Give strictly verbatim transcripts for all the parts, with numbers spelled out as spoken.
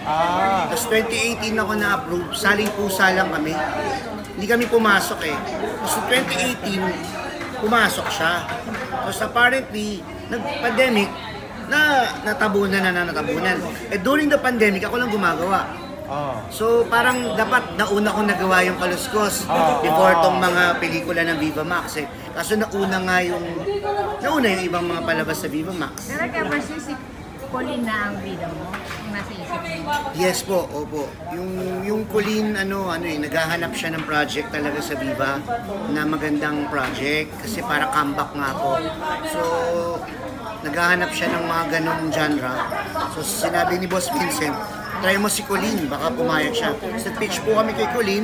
Ah. Tapos twenty eighteen ako na-approve, saling pusa lang kami. Hindi kami pumasok eh. Tapos twenty eighteen, pumasok siya. Tapos apparently, nag-pandemic, na natabunan na na natabunan. Eh during the pandemic, ako lang gumagawa. Oh. So parang dapat nauna kong nagawa yung Kaluskos Oh, before oh. tong mga pelikula ng Viva Max eh. Kaso nauna nga yung nauna yung ibang mga palabas sa Viva Max. Pero ever since Colleen na ang bida mo, yung nasa isip mo? Yes po, opo. Yung yung Colleen ano ano eh naghahanap siya ng project talaga sa Viva na magandang project kasi para comeback nga ako. So naghahanap siya ng mga ganong genre. So sinabi ni Boss Vincent, try mo si Colleen, baka pumayag siya. So pitch po kami kay Colleen.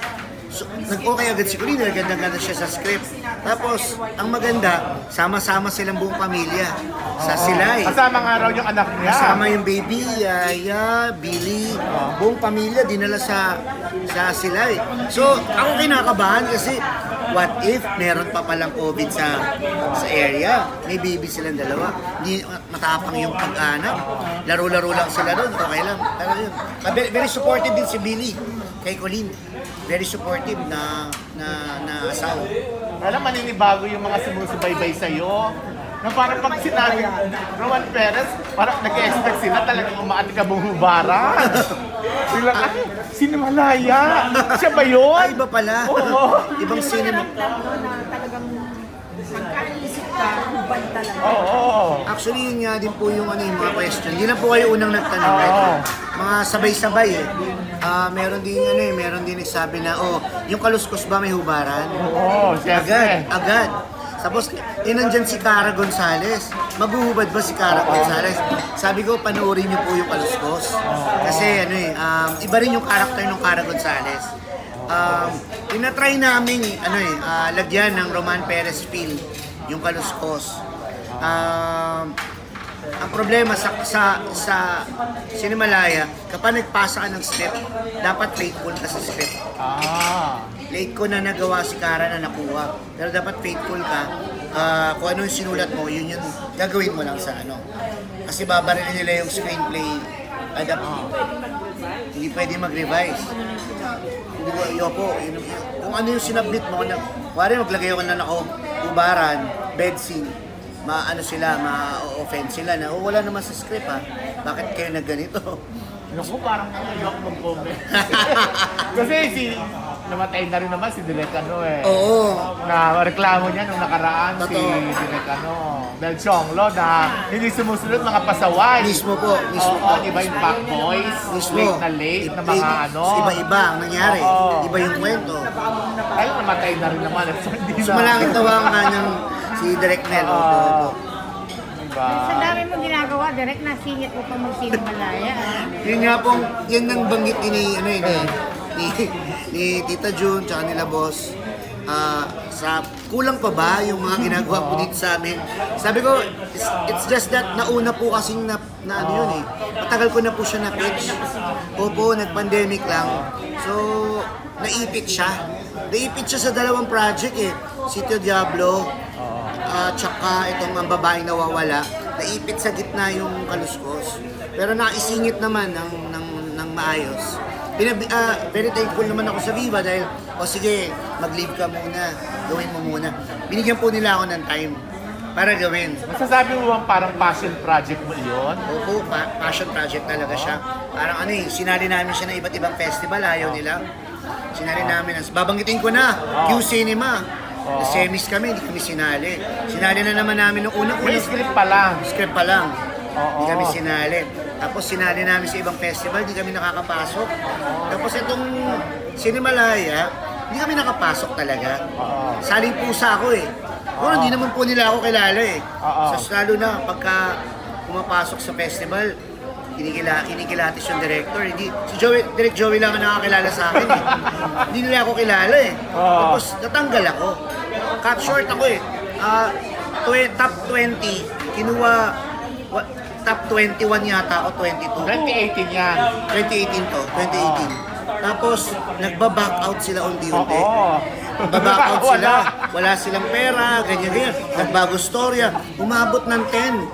So, nag-okay agad si Colleen, naganda-ganda siya sa script. Tapos, ang maganda, sama-sama silang buong pamilya sa Silay. Kasama nga raw yung anak niya. Kasama yung baby, Yaya, Billy, buong pamilya dinala sa sa Silay. So, ako kinakabahan kasi what if meron pa palang COVID sa sa area? May baby silang dalawa. Hindi matapang yung pag-anak. Laro-laro lang sila doon, okay lang. Pero yun. Very, very supportive din si Billy kay Colleen. Very supportive na na na asawa. Alam, maninibago yung mga sumusubaybay sa'yo. Na parang pag sinabi Roman Perez, parang nag-expect sila talagang umaati ka bumubaran. Bilang, ay, Sinimalaya! Siya ba yun? Ay, iba pala. Oo. Ibang cinema. Na talagang nagkaisip ka, hubad talaga. Oo. Oh, oh. Actually, yun nga din po yung ano, yung mga question. Hindi na po kayo unang nagtanong. Oo. Right? Mga sabay-sabay eh. Ah, meron din ano eh, meron din nagsabi na, oh, yung Kaluskos ba may hubaran? Oo, Agad, syempre. agad. Tapos, eh, nandyan si Cara Gonzalez. Maghuhubad ba si Cara Gonzalez? Sabi ko, panoorin niyo po yung Kaluskos. Kasi ano eh, um, iba rin yung character ng Cara Gonzalez. Um, tinatry namin, ano eh, uh, lagyan ng Roman Perez feel yung Kaluskos. Um, ang problema sa sa sa Sinimalaya, kapag nagpasa ka ng script, dapat faithful ka sa script. Ah. Late ko na nagawa si Cara na nakuha. Pero dapat faithful ka. Uh, kung ano yung sinulat mo, yun yung gagawin mo lang sa ano. Kasi babarilin nila yung screenplay. Adapt. Hindi pwede mag-revise. Hindi ko, yoko, yun, yun, kung ano yung sinabit mo, na, wari maglagay ako na nako, ubaran, bed scene, maano sila, ma-offend sila na, oh, wala naman sa script ha. Bakit kayo na ganito? Naku, parang ayok mag-comment. Kasi si namatay na rin naman si Direk ano eh. Oo. Na reklamo niya nung nakaraan si Totoo. Direk ano, Del Chonglo na hindi sumusunod mga pasaway. Mismo po, mismo Oo, po. iba yung Pac Boys, Mismo. late na late na mga ano. Iba-iba ang nangyari. Oo. Iba yung kwento. Ay, namatay na rin naman. So, hindi So na. malaki tawa nga ng si Direk Mel. Oo. Opo, opo. Diba? Sa dami mo ginagawa, direct nasingit mo pa mag-Sinimalaya. Yun nga pong, yun ang banggit ni, ano yun, eh, ni, ni Tita June, tsaka nila boss. Ah, sa kulang pa ba yung mga ginagawa po dito sa amin? Sabi ko, it's, it's just that nauna po kasing na, na ano yun eh. Matagal ko na po siya na-pitch. Opo, nag-pandemic lang. So, naipit siya. Naipit siya sa dalawang project eh. Sitio Diablo, at uh, tsaka itong ang babaeng nawawala, naipit sa gitna yung Kaluskos. Pero naisingit naman ng, ng, ng maayos. Pinabi, uh, very thankful naman ako sa Viva dahil, o oh, sige, mag-leave ka muna, gawin mo muna. Binigyan po nila ako ng time para gawin. Masasabi mo bang parang passion project mo yun? Opo, pa- passion project talaga siya. Parang ano eh, sinali namin siya ng iba't ibang festival, ayaw nila. Sinali namin, babanggitin ko na, Q Cinema. Oh. Semis kami, hindi kami sinali. Sinali na naman namin nung unang May script pa lang. Script pa lang. Oo. Hindi kami sinali. Tapos sinali namin sa ibang festival, hindi kami nakakapasok. Tapos itong Sinimalaya, hindi kami nakapasok talaga. Oo. Saling pusa ako eh. Pero hindi naman po nila ako kilala eh. Oo. So lalo na pagka pumapasok sa festival, kinikila, kinikilatis yung director. Hindi, si Joey, Direk Joey lang ang nakakilala sa akin eh. Hindi nila ako kilala eh. Oh. Tapos natanggal ako. Cut short ako eh. Uh, tw- top twenty, kinuha, what, top twenty-one yata ako, twenty-two. twenty eighteen yan. twenty eighteen to, twenty eighteen. Tapos, nagba-back out sila unti-unti. Oo. Nagba-back out sila. Wala silang pera, ganyan-ganyan. Nagbago storya. Umabot ng ten.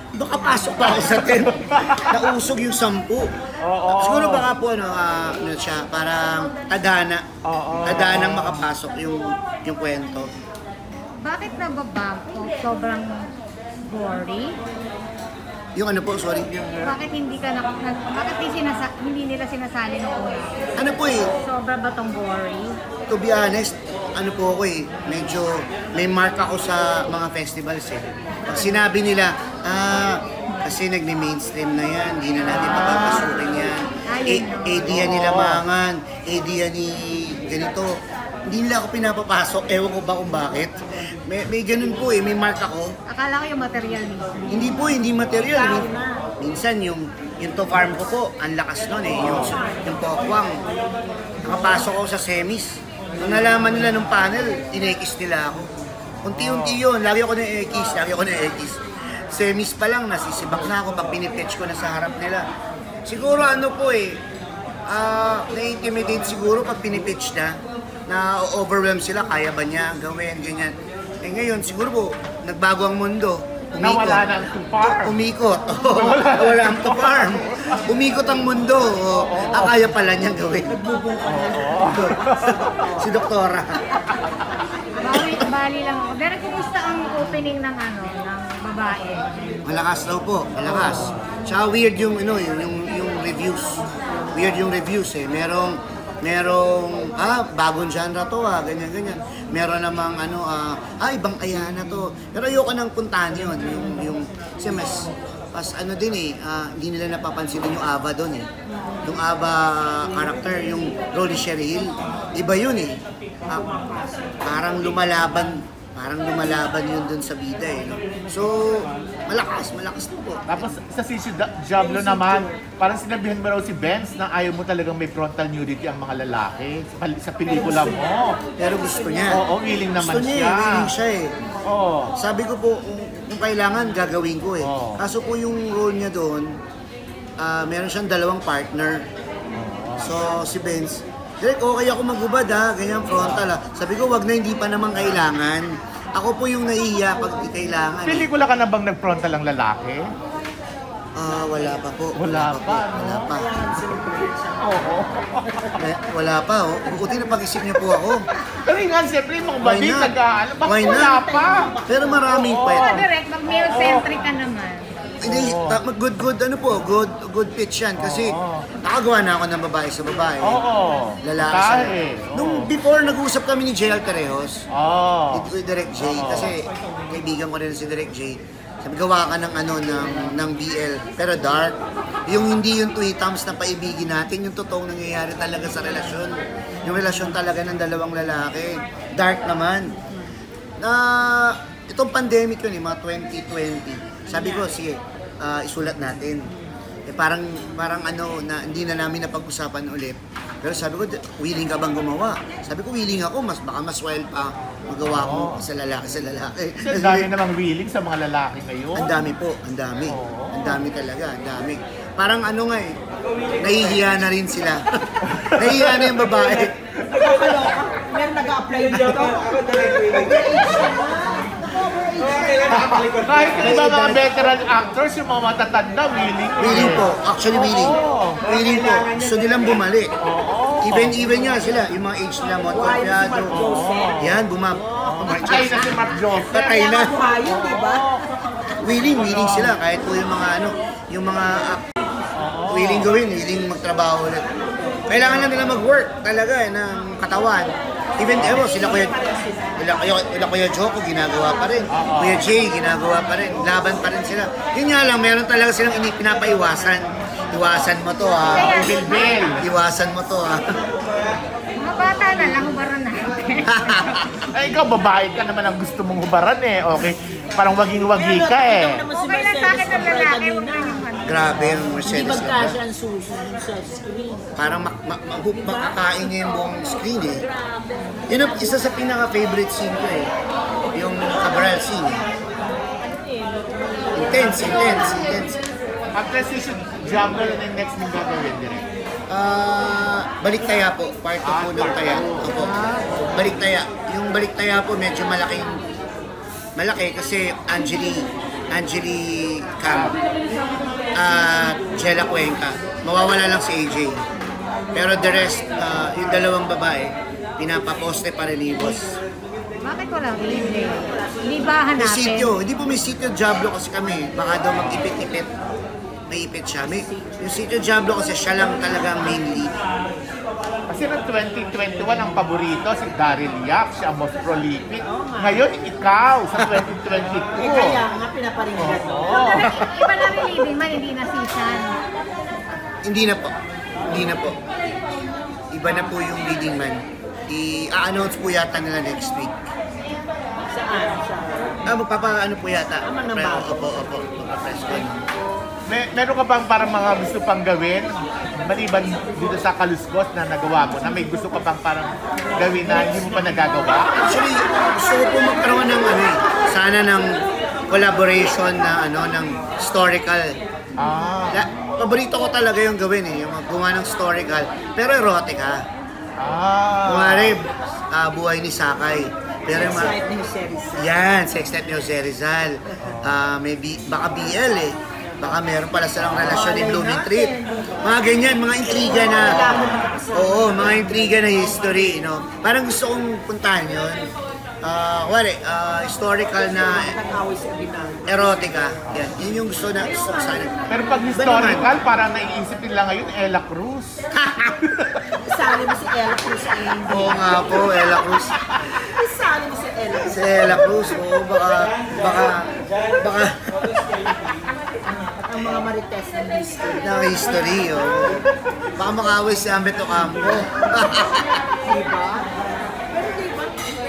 baka pasok pa ako sa ten. Nausog yung sampu. Oo. Siguro baka po ano, ah, ano siya, parang tadhana. Oo. Tadhanang makapasok yung yung kwento. Bakit nababang o sobrang gory? Yung ano po, sorry. Bakit hindi ka na, na- bakit hindi, sinasa, hindi nila sinasali nung una? Ano po eh, Sobra ba tong gory? to be honest, ano po ako eh, medyo may mark ako sa mga festivals eh. Pag sinabi nila, ah, kasi nagni-mainstream na yan, hindi na natin papapasukin yan. Ayun A- no. A D yan nila mangan, A D yan ni ganito. Hindi nila ako pinapapasok, ewan ko ba kung bakit. May, may ganun po eh, may mark ako. Akala ko yung material mismo. Hindi po, hindi material. Min- minsan yung yung to farm ko po, ang lakas nun eh. Yung, yung pokwang. Nakapasok ako sa semis. Nung nalaman nila nung panel, inekis nila ako. Unti-unti yun, lagi ako na-ekis, lagi ako na-ekis. Semis pa lang, nasisibak na ako pag pinipitch ko na sa harap nila. Siguro ano po eh, ah, na-intimidate siguro pag pinipitch na, na overwhelm sila, kaya ba niya gawin, ganyan. Eh ngayon, siguro po, nagbago ang mundo. Umikot. Nawala na ang to farm. Umikot. Oo, nawala ang to farm. Umikot ang mundo. Oh, ah, kaya pala niyang gawin. Si Doktora. Bali, bali lang ako. Pero kumusta ang opening ng ano, ng babae? Malakas daw po, malakas. Tsaka weird yung, ano, yung, yung, yung reviews. Weird yung reviews eh. Merong, merong, ah, bagong genre to ah, ganyan, ganyan. Meron namang, ano, ah, ah ibang Ayana to. Pero ayoko nang puntahan yun. Yung, yung, kasi mas, pas ano din eh, ah, hindi nila napapansin din yung Ava doon eh. Yung Ava character, yung role ni Sherry Hill, iba yun eh. Ah, parang lumalaban, parang lumalaban yun dun sa bida eh. No? So, malakas, malakas na po. Tapos sa Sisi Diablo naman, parang sinabihan mo raw si Benz na ayaw mo talagang may frontal nudity ang mga lalaki sa, pal- sa pelikula mo. Pero gusto niya. Oo, willing naman gusto niya, siya. willing siya eh. Oo. Sabi ko po, kung, kung kailangan, gagawin ko eh. Oo. Kaso po yung role niya doon, ah, meron siyang dalawang partner. So, si Benz, Direk, okay ako maghubad ha, ganyan frontal ha. Sabi ko, wag na, hindi pa naman kailangan. Ako po yung nahihiya pag di kailangan. eh. Pelikula ka na bang nag-frontal ang lalaki? Ah, wala pa po. Wala pa, no? Wala pa. Oo. Eh, wala pa oh. Buti na pag-isip niyo po ako. Pero yun nga, siyempre yung mga Why badik not? nag-aano, bakit Why wala not? pa? Pero maraming Oo. pa. Pero direct, mag male-centric ka naman. Hindi, Oo. ta- good, good, ano po, good, good pitch yan. Kasi Oo. nakagawa na ako ng babae sa babae. Oo. Lalaki sa Tahe. Nung before nag-usap kami ni J L Terejos, Oo. with Direct J, Oo. kasi kaibigan ko rin si Direct J. Sabi, gawa ka ng ano, ng, ng B L, pero dark. Yung hindi yung tweetums na paibigin natin, yung totoong nangyayari talaga sa relasyon. Yung relasyon talaga ng dalawang lalaki. Dark naman. Na, itong pandemic yun eh, mga twenty twenty. Sabi ko, sige, ah, isulat natin. Eh, parang, parang ano, na, hindi na namin napag-usapan ulit. Pero sabi ko, willing ka bang gumawa? Sabi ko, willing ako, mas baka mas wild pa magawa ko Oo. sa lalaki sa lalaki. Kasi ang dami namang willing sa mga lalaki ngayon. Ang dami po, ang dami. Oo. Ang dami talaga, ang dami. Parang ano nga eh, nahihiya na rin sila. Nahihiya na yung babae. Nakakaloka. Meron nag-a-apply dito. Kahit yung iba mga veteran actors, yung mga matatanda, willing. Willing po, actually willing. Oo. Willing po, gusto nilang bumalik. Oo. Even, even nga sila, yung mga age nila, mga Confiado. Yan, bumab. Patay na si Mark Joseph. Patay na. Buhayin, di ba? Willing, willing sila. Kahit po yung mga ano, yung mga ah, willing gawin, willing magtrabaho ulit. Kailangan lang nila mag-work talaga eh, ng katawan. Even, ewan, sila kuya, sila, kuya, sila kuya Joko, ginagawa pa rin. Kuya Jay, ginagawa pa rin. Laban pa rin sila. Yun nga lang, meron talaga silang ini pinapaiwasan. Iwasan mo to ha. Bilbil. Iwasan mo to ha. Mga bata na lang, hubaran natin. Ay, ikaw, babae ka naman ang gusto mong hubaran eh. Okay. Parang waging-wagi ka eh. Okay lang sa akin ng lalaki, huwag na yung ano. Grabe yung Hindi Mercedes. magkasya ang susunod sa screen. Parang mak mak mak makakain niya yung buong screen eh. Yun ang isa sa pinaka-favorite scene ko eh. Yung Cabral scene. Intense, intense, intense. After Sisi Diablo, ano yung next mong gagawin direct? Ah, balik taya po. Part two po ng taya. Opo. Balik taya. Yung balik taya po medyo malaking malaki kasi Angeli Angeli Cam, at Jella Cuenca. Mawawala lang si A J. Pero the rest, ah, yung dalawang babae, pinapaposte pa rin ni boss. Bakit walang A J? Hindi ba May hanapin? sityo, hindi po may sityo Diablo kasi kami. Baka daw mag-ipit-ipit. May ipit siya. May, yung sityo Diablo kasi siya lang talaga ang main lead. Kasi noong twenty twenty-one, ang paborito si Daryl Yap, siya ang most prolific. Ngayon, ikaw sa twenty twenty-two. Eh, kaya nga pinaparinggan mo. Oo. Iba na relieving man, hindi na season. Hindi na po. Hindi na po. Iba na po yung leading man. I-announce po yata nila next week. Saan? Saan? Ah, magpapa-ano po yata. Ah, mga Pre- bago. Opo, opo. Mga-press con. May, meron ka bang parang mga gusto pang gawin? Maliban dito sa kaluskos na nagawa mo, na may gusto ka bang parang gawin na hindi mo pa nagagawa? Actually, gusto ko po magkaroon ng ano eh. Sana ng collaboration na ano, ng historical. Ah, Na, paborito ko talaga yung gawin eh. Yung gumawa ng historical. Pero erotica. ah. Kumari, ah, buhay ni Sakay. Pero yung mga... Slight news series. Yan, sex life ni Jose Rizal. Ah, maybe, baka B L eh. Baka meron pala silang relasyon ni Blooming Treat. Mga ganyan, mga intriga na... Oo, mga intriga na history, you know. Parang gusto kong puntahan yun. Ah, wala, ah, historical na Nakaway sa original. erotica. Yan, yun yung gusto na gusto ko sana. Pero pag historical, parang naiisip nila ngayon, Ella Cruz. Isali mo si Ella Cruz eh. Oo nga po, Ella Cruz. Isali mo si Ella Cruz. Si Ella Cruz, oo, baka, baka, baka, At ang mga marites ng history. na history, oh. Baka makaway si Ambeto Campo. Diba? Pero diba?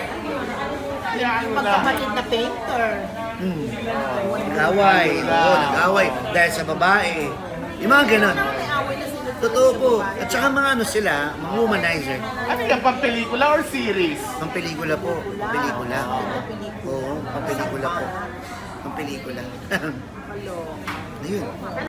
Yan mo na. Magkapatid na painter. Hmm. Nag-away, oo, nag-away. Dahil sa babae. Yung mga ganon. May away na sila. Totoo po. At saka mga ano sila, mga womanizer. Ano yan, pang pelikula or series? Pang pelikula po. Pang pelikula. Oo, pang pelikula po. Pang pelikula. Hello. Ayun.